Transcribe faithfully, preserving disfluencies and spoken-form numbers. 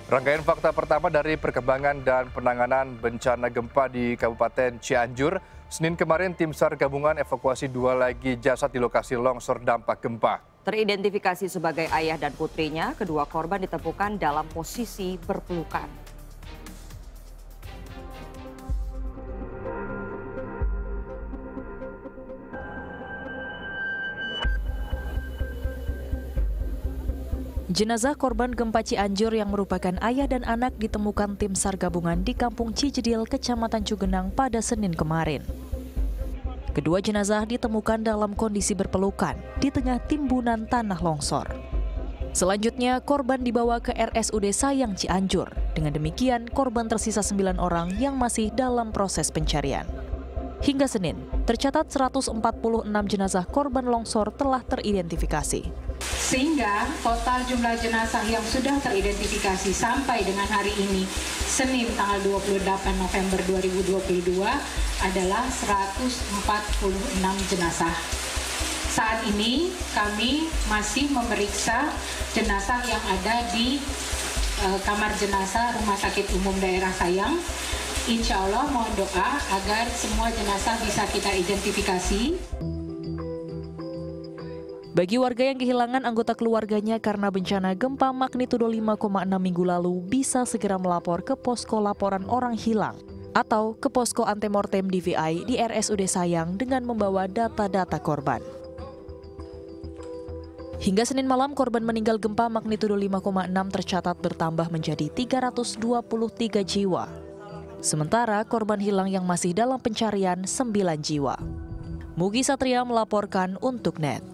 Rangkaian fakta pertama dari perkembangan dan penanganan bencana gempa di Kabupaten Cianjur. Senin kemarin tim SAR gabungan evakuasi dua lagi jasad di lokasi longsor dampak gempa. Teridentifikasi sebagai ayah dan putrinya, kedua korban ditemukan dalam posisi berpelukan. Jenazah korban gempa Cianjur yang merupakan ayah dan anak ditemukan tim SAR gabungan di Kampung Cijedil, Kecamatan Cugenang pada Senin kemarin. Kedua jenazah ditemukan dalam kondisi berpelukan di tengah timbunan tanah longsor. Selanjutnya, korban dibawa ke R S U D Sayang Cianjur. Dengan demikian, korban tersisa sembilan orang yang masih dalam proses pencarian. Hingga Senin, tercatat seratus empat puluh enam jenazah korban longsor telah teridentifikasi. Sehingga total jumlah jenazah yang sudah teridentifikasi sampai dengan hari ini, Senin tanggal dua puluh delapan November dua ribu dua puluh dua adalah seratus empat puluh enam jenazah. Saat ini kami masih memeriksa jenazah yang ada di uh, kamar jenazah Rumah Sakit Umum Daerah Sayang. Insya Allah mohon doa agar semua jenazah bisa kita identifikasi. Bagi warga yang kehilangan anggota keluarganya karena bencana gempa magnitudo lima koma enam minggu lalu bisa segera melapor ke posko laporan orang hilang atau ke posko antemortem D V I di R S U D Sayang dengan membawa data-data korban. Hingga Senin malam, korban meninggal gempa magnitudo lima koma enam tercatat bertambah menjadi tiga ratus dua puluh tiga jiwa. Sementara korban hilang yang masih dalam pencarian sembilan jiwa. Mugi Satria melaporkan untuk N E T.